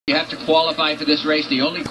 You have to qualify for this race. The only